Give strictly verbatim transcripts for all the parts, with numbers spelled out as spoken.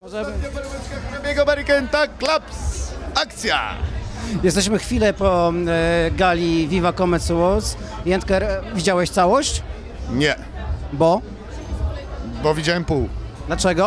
Ostatnia perełeczka Krabiego American Tag Clubs. Akcja! Jesteśmy chwilę po e, gali Viva Comets Awards. Jędker, widziałeś całość? Nie, Bo? bo widziałem pół. Dlaczego?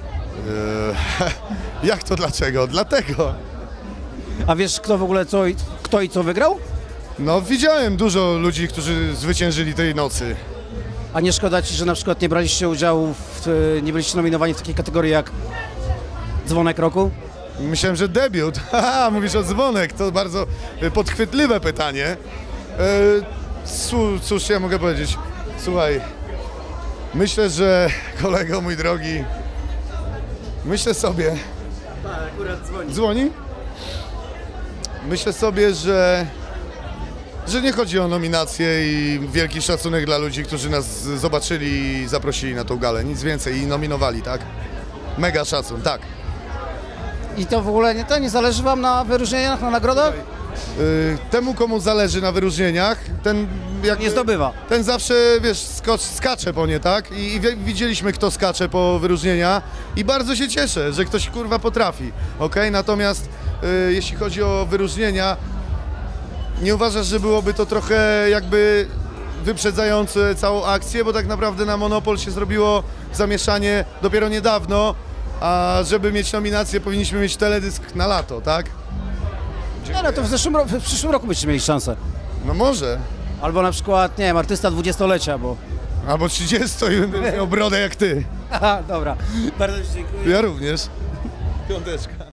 Yy, jak to dlaczego? Dlatego. A wiesz kto w ogóle co i, kto i co wygrał? No widziałem dużo ludzi, którzy zwyciężyli tej nocy. A nie szkoda ci, że na przykład nie braliście udziału, w, e, nie byliście nominowani w takiej kategorii jak Dzwonek Roku? Myślałem, że debiut. Haha, mówisz o dzwonek, to bardzo y, podchwytliwe pytanie. Yy, cu- cóż ja mogę powiedzieć? Słuchaj, myślę, że kolego mój drogi, myślę sobie... Tak, akurat dzwoni. Dzwoni? Myślę sobie, że, że nie chodzi o nominację i wielki szacunek dla ludzi, którzy nas zobaczyli i zaprosili na tą galę. Nic więcej i nominowali, tak? Mega szacun, tak. I to w ogóle nie, to nie zależy wam na wyróżnieniach, na nagrodach? Yy, temu, komu zależy na wyróżnieniach, ten jak Nie zdobywa. Ten zawsze, wiesz, skocz, skacze po nie, tak? I, i wie- widzieliśmy, kto skacze po wyróżnienia i bardzo się cieszę, że ktoś kurwa potrafi, okej? Natomiast yy, jeśli chodzi o wyróżnienia, nie uważasz, że byłoby to trochę jakby wyprzedzające całą akcję, bo tak naprawdę na Monopol się zrobiło zamieszanie dopiero niedawno, a żeby mieć nominację, powinniśmy mieć teledysk na lato, tak? Nie, no to w, zeszłym, ro- w przyszłym roku byście mieli szansę. No może. Albo na przykład, nie wiem, artysta dwudziestolecia, bo... Albo trzydzieści i będę miał brodę jak ty. Aha, dobra. Bardzo ci dziękuję. Ja również. Piąteczka.